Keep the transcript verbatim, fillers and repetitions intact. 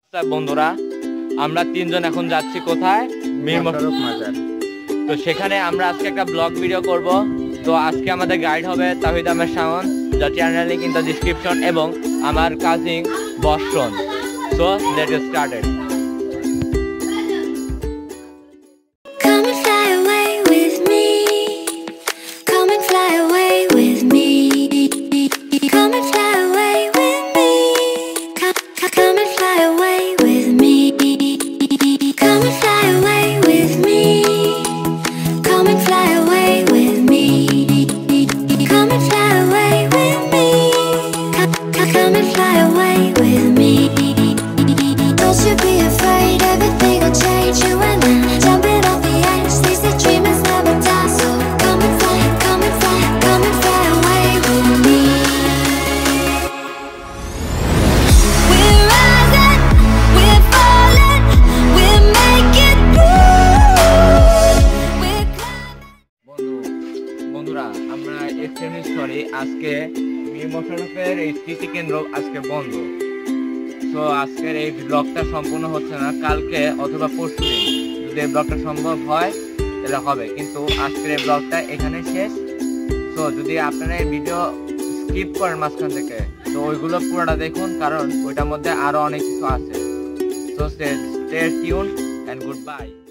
বন্ধুরা আমরা তিনজন এখন যাচ্ছি কোথায়? মীর মোশাররফ মাজার। তো সেখানে আমরা আজকে একটা ব্লগ ভিডিও করব। তো আজকে আমাদের গাইড হবে তাহিদ আহমেদ শাওন, যার channel link in the description, এবং আমার cousin Borshon. So let it started. আমরা আজকে মীর মোশাররফের এই স্মৃতি কেন্দ্র আজকে বন্ধ। তো আজকের এই ব্লগটা সম্পূর্ণ হচ্ছে না, কালকে অথবা পরশু দিন যদি এই ব্লগটা সম্ভব হয় তাহলে হবে, কিন্তু আজকের এই ব্লগটা এখানে শেষ। তো যদি আপনারা এই ভিডিও স্কিপ করেন মাঝখান থেকে, তো ওইগুলো পুরোটা দেখুন, কারণ ওইটার মধ্যে আরো অনেক কিছু আছে। তো stay tune and good bye.